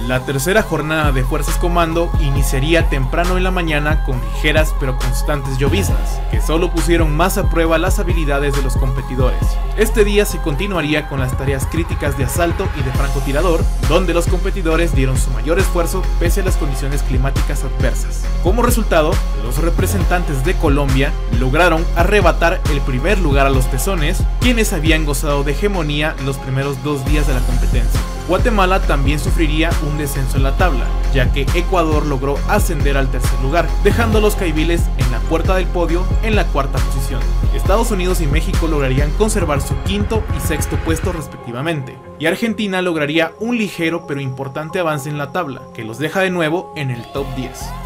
La tercera jornada de Fuerzas Comando iniciaría temprano en la mañana con ligeras pero constantes lloviznas, que solo pusieron más a prueba las habilidades de los competidores. Este día se continuaría con las tareas críticas de asalto y de francotirador, donde los competidores dieron su mayor esfuerzo pese a las condiciones climáticas adversas. Como resultado, los representantes de Colombia lograron arrebatar el primer lugar a los tezones, quienes habían gozado de hegemonía los primeros 2 días de la competencia. Guatemala también sufriría un descenso en la tabla, ya que Ecuador logró ascender al tercer lugar, dejando a los caibiles en la puerta del podio en la cuarta posición. Estados Unidos y México lograrían conservar su quinto y sexto puesto respectivamente, y Argentina lograría un ligero pero importante avance en la tabla, que los deja de nuevo en el top 10.